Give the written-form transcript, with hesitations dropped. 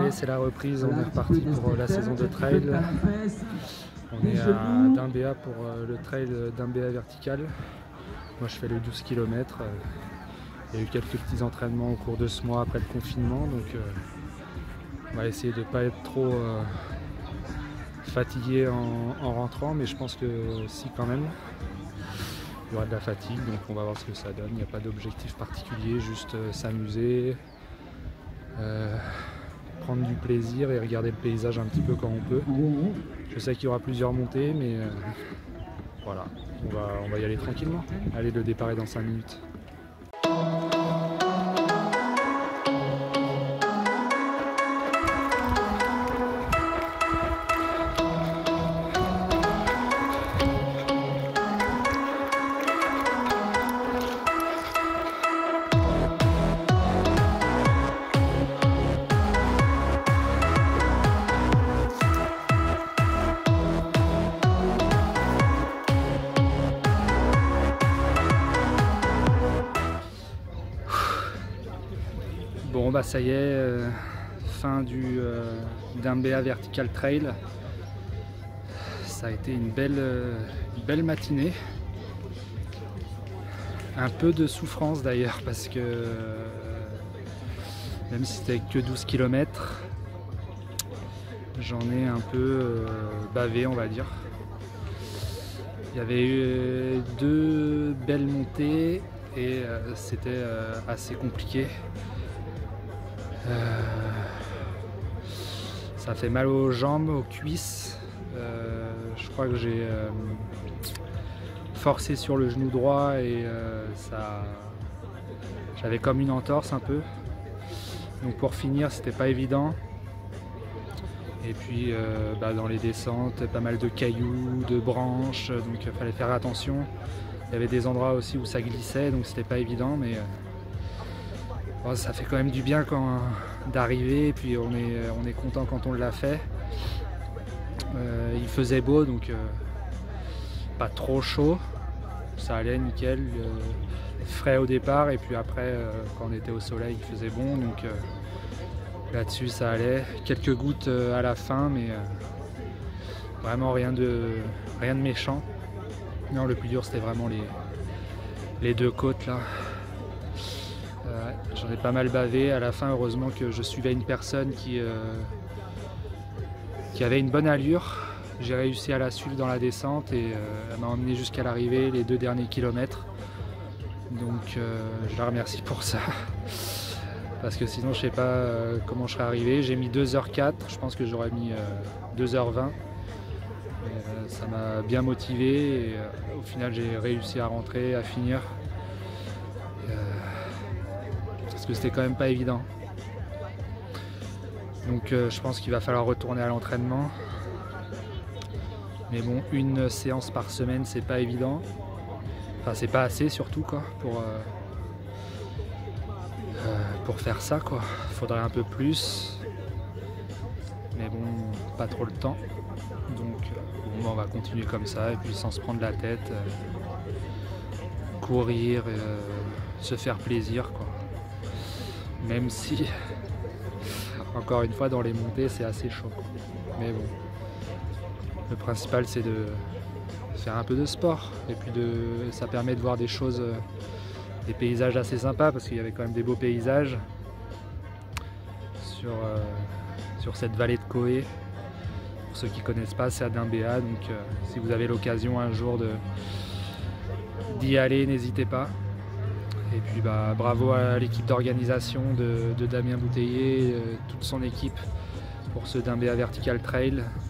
allez, c'est la reprise, on est reparti pour la saison de trail. On est à Dimbéa pour le trail Dimbéa vertical. Moi je fais le 12 km. Il y a eu quelques petits entraînements au cours de ce mois après le confinement, donc on va essayer de ne pas être trop fatigué en rentrant, mais je pense que si quand même. Il y aura de la fatigue, donc on va voir ce que ça donne. Il n'y a pas d'objectif particulier, juste s'amuser, prendre du plaisir et regarder le paysage un petit peu quand on peut. Je sais qu'il y aura plusieurs montées, mais voilà, on va y aller tranquillement. Allez, le départ est dans 5 minutes. Bon bah ça y est, fin du Dimbéa Vertical Trail. Ça a été une belle matinée. Un peu de souffrance d'ailleurs parce que même si c'était que 12 km, j'en ai un peu bavé on va dire. Il y avait eu 2 belles montées et c'était assez compliqué. Ça fait mal aux jambes, aux cuisses. Je crois que j'ai forcé sur le genou droit et j'avais comme une entorse un peu. Donc pour finir, c'était pas évident. Et puis dans les descentes, pas mal de cailloux, de branches, donc il fallait faire attention. Il y avait des endroits aussi où ça glissait, donc c'était pas évident, mais bon, ça fait quand même du bien d'arriver, et puis on est content quand on l'a fait. Il faisait beau, donc pas trop chaud, ça allait nickel, frais au départ, et puis après quand on était au soleil il faisait bon, donc là-dessus ça allait. Quelques gouttes à la fin, mais vraiment rien de méchant. Non, le plus dur c'était vraiment les 2 côtes là. J'en ai pas mal bavé à la fin, heureusement que je suivais une personne qui avait une bonne allure. J'ai réussi à la suivre dans la descente et elle m'a emmené jusqu'à l'arrivée, les 2 derniers kilomètres. Donc je la remercie pour ça. Parce que sinon je sais pas comment je serais arrivé. J'ai mis 2h04, je pense que j'aurais mis 2h20. Ça m'a bien motivé et au final j'ai réussi à rentrer, à finir. Parce que c'était quand même pas évident. Donc je pense qu'il va falloir retourner à l'entraînement. Mais bon, une séance par semaine c'est pas évident. Enfin c'est pas assez surtout quoi pour faire ça quoi. Faudrait un peu plus. Mais bon, pas trop le temps. Donc bon, on va continuer comme ça et puis sans se prendre la tête. Courir, se faire plaisir quoi. Même si, encore une fois, dans les montées, c'est assez chaud. Mais bon, le principal, c'est de faire un peu de sport. Et puis, ça permet de voir des choses, des paysages assez sympas, parce qu'il y avait quand même des beaux paysages sur cette vallée de Coé. Pour ceux qui ne connaissent pas, c'est à Dimbéa. Donc, si vous avez l'occasion un jour d'y aller, n'hésitez pas. Et puis bravo à l'équipe d'organisation de Damien Bouteiller, toute son équipe pour ce Dimbéa Vertical Trail.